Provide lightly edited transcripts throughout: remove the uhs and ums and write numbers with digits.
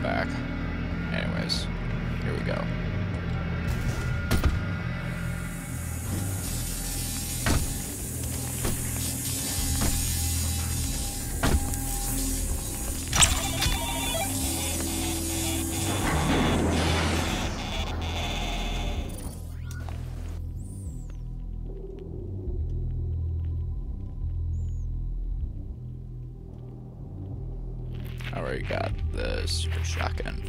back. Anyways, here we go. I already got the super shotgun.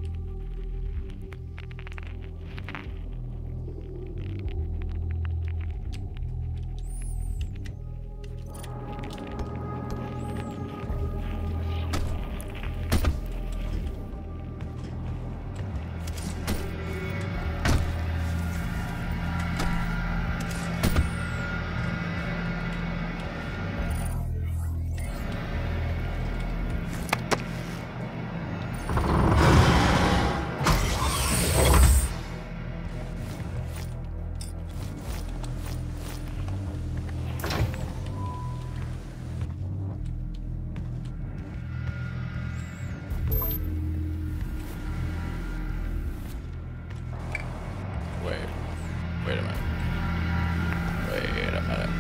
Wait a minute. Wait a minute.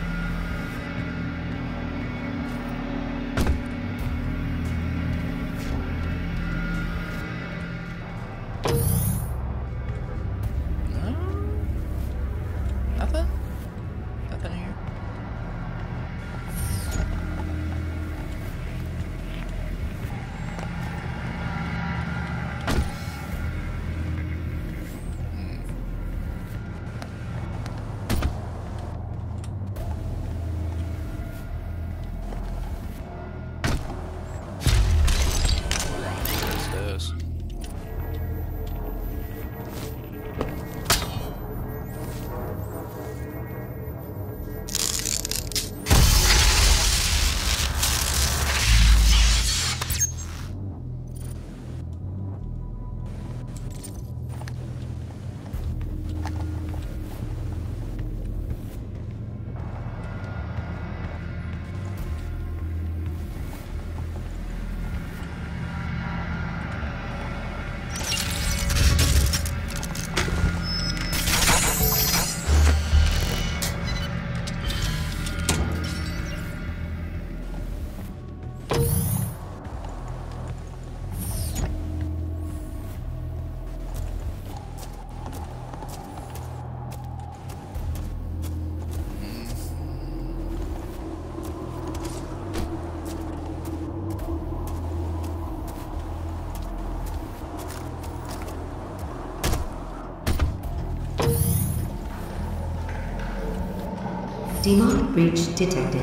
No? Nothing? Nothing here? Demon breach detected.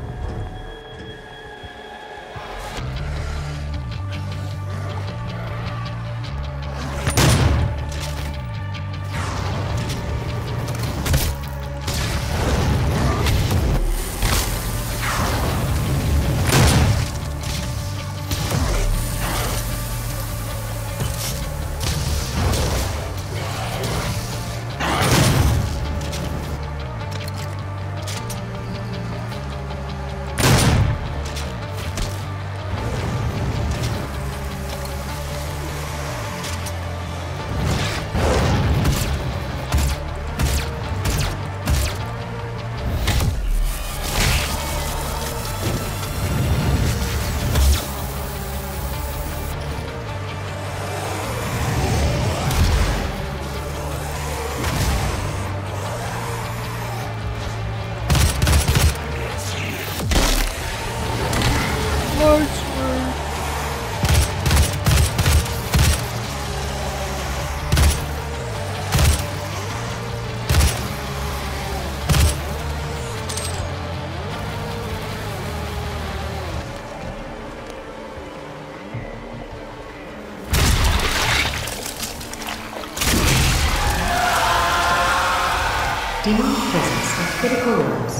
Demon presence of critical rooms.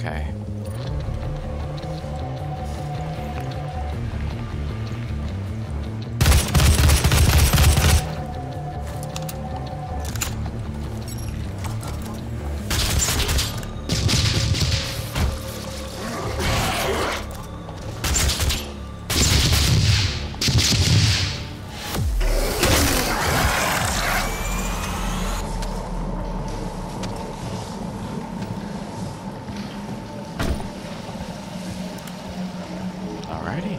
Okay. Alrighty.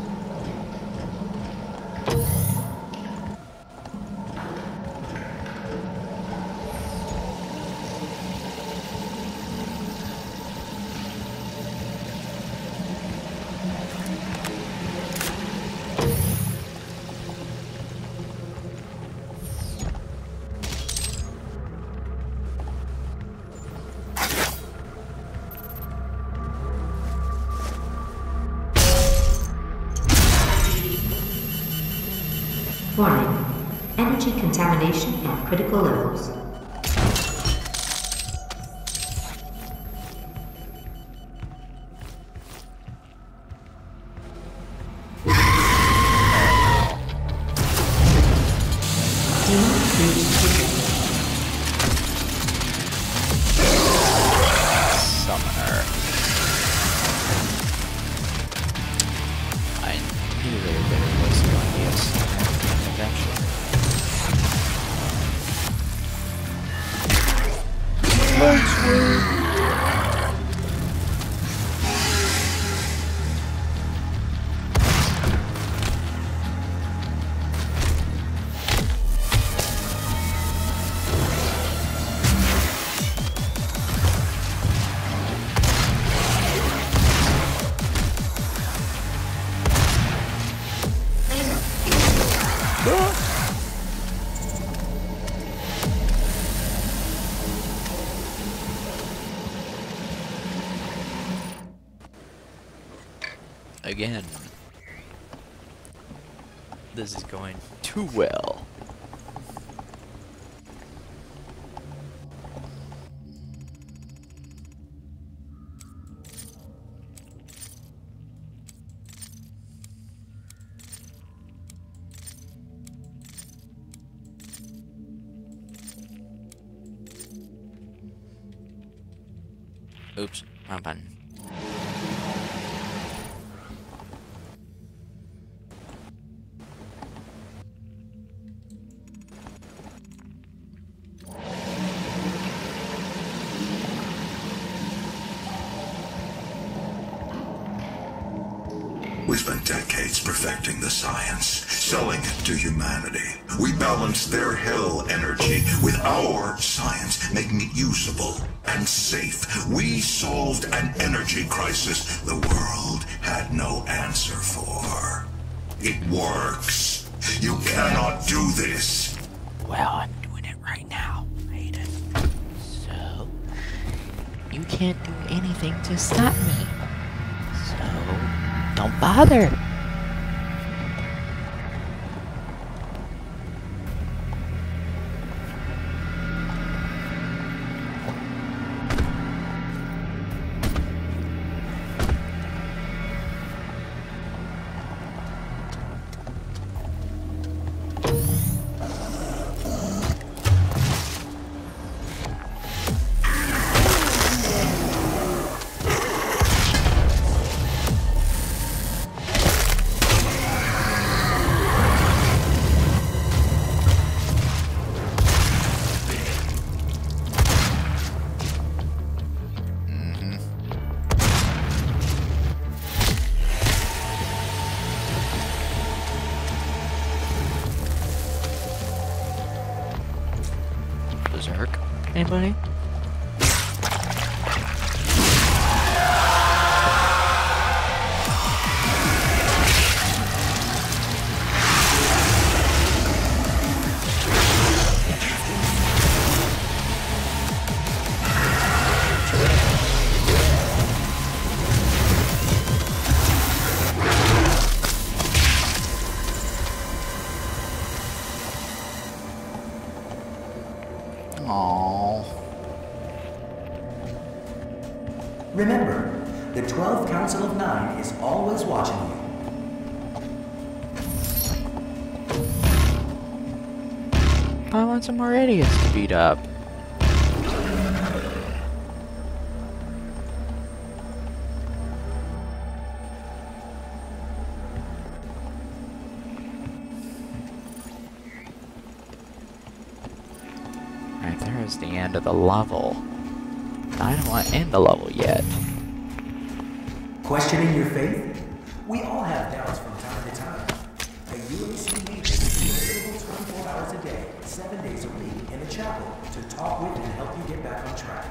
Warning. Energy contamination at critical levels. Summoner. I knew they were better place to go, yes. Eventually. Again, this is going too well. Oops, wrong button. We spent decades perfecting the science, selling it to humanity. We balanced their hell energy with our science, making it usable and safe. We solved an energy crisis the world had no answer for. It works. You cannot do this. Well, I'm doing it right now, Aiden. So, you can't do anything to stop me. So, don't bother. Berserk? Anybody? Aww. Remember, the 12 Council of Nine is always watching you. I want some more idiots to beat up. Right there is the end of the level. I don't want to end the level yet. Questioning your faith? We all have doubts from time to time. A UAC leader is available 24 hours a day, 7 days a week in a chapel to talk with and help you get back on track.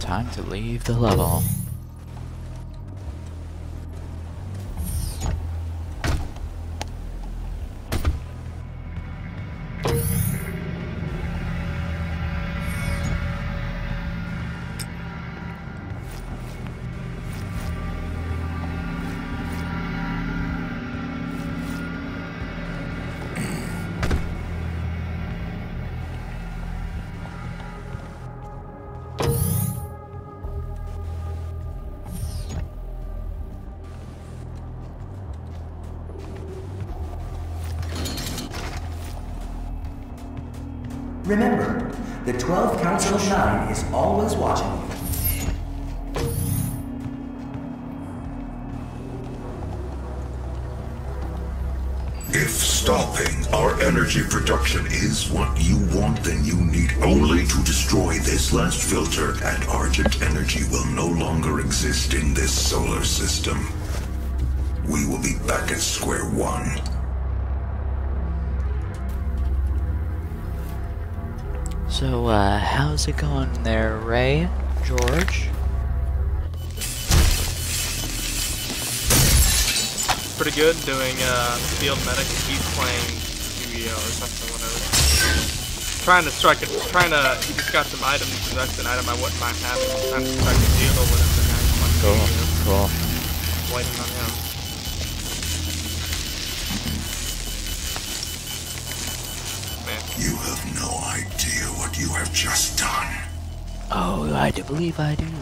Time to leave the level. Remember, the 12 Council of 9 is always watching you. If stopping our energy production is what you want, then you need only to destroy this last filter, and Argent energy will no longer exist in this solar system. We will be back at square one. So, how's it going there, Ray? George? Pretty good doing field medic. He's playing QEO or something, whatever. He just got some items, that's an item I wouldn't mind having. I'm trying to strike a deal with him, the guy's playing QEO. Cool. Waiting on him. You have no idea what you have just done. Oh, I do believe I do.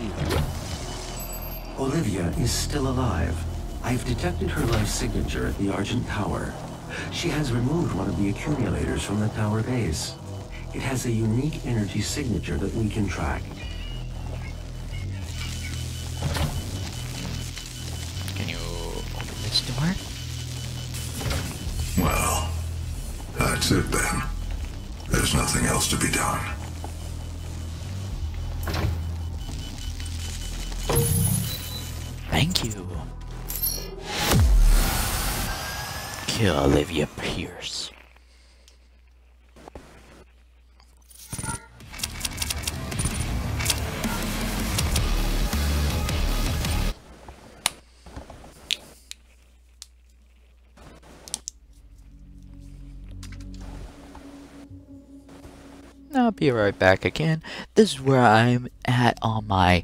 Olivia is still alive. I've detected her life signature at the Argent Tower. She has removed one of the accumulators from the tower base. It has a unique energy signature that we can track. Can you open this door? Well, that's it then. There's nothing else to be done. Thank you. Kill Olivia Pierce. I'll be right back again. This is where I'm at on my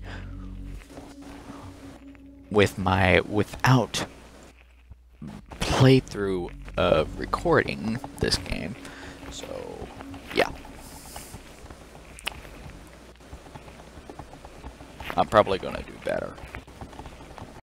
without playthrough of recording this game. So yeah, I'm probably gonna do better.